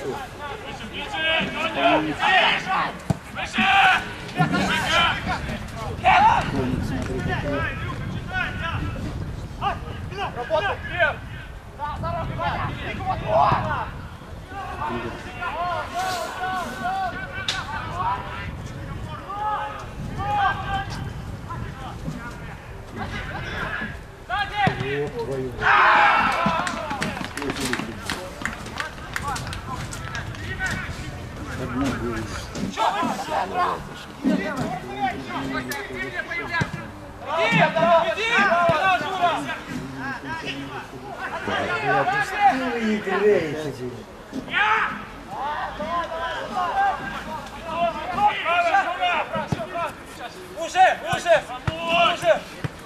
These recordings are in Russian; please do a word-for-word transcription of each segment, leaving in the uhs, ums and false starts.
Уже, уже, уже.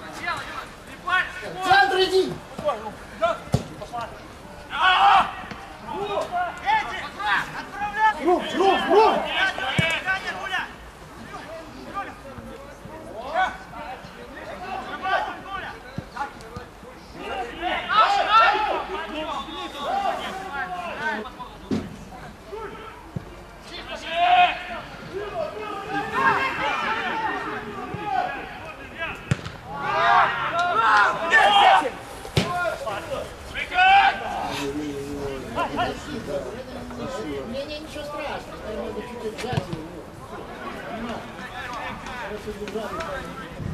Центр иди! Рук, рук, рук! Мне ничего страшного, я могу чуть-чуть сзади его. Хорошо держали.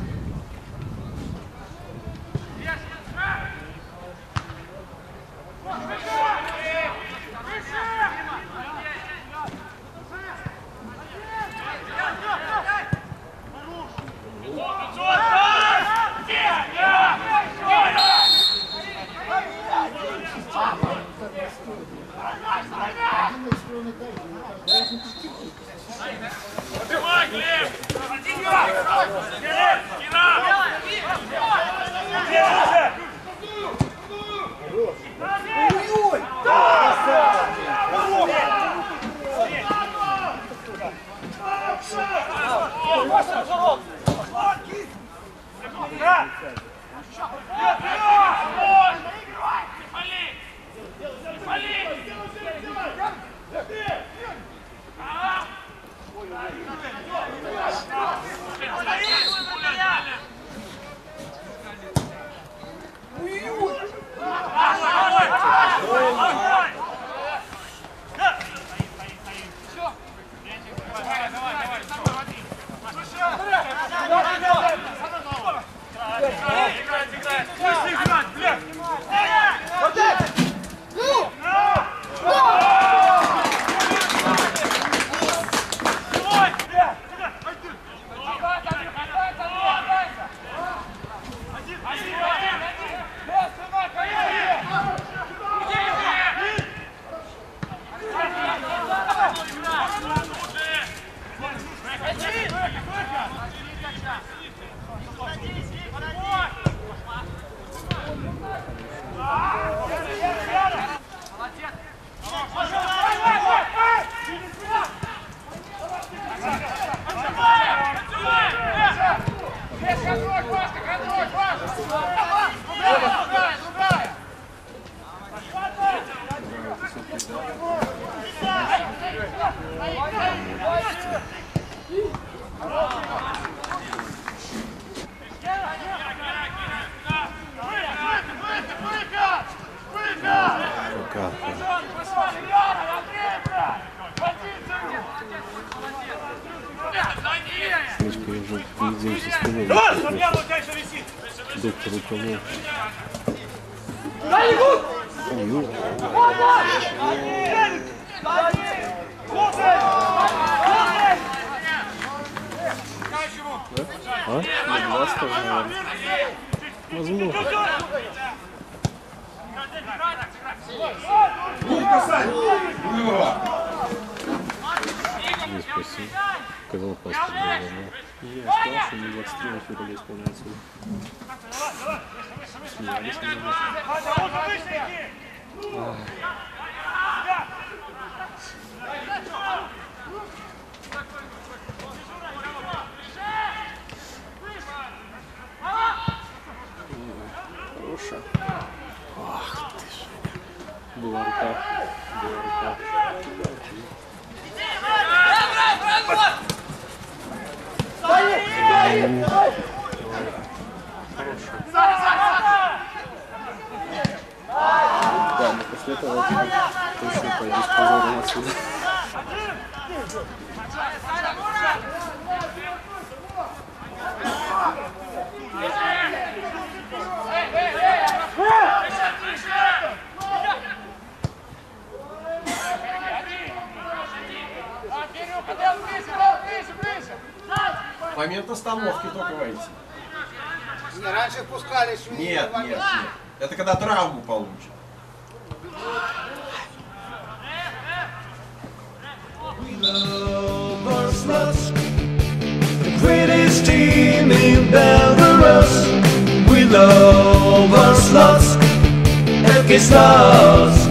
Поднимай, Глеб! Слышка, я уже видел со спиной. Доктор уколол. А? Два стороны. Возможно. Не спасибо. Сказал паспорт. Я сказал, что мне двадцать три февраля исполняется. Смеялись немного. Хорошая. Ах ты ж. Была рука. Была рука. Да, но после этого точно пойдешь позором отсюда. Момент остановки только войти. Не, раньше пускали швы. Нет, нет, нет. Это когда травму получит. The greatest team in Belarus. We love our slots, F K Stars.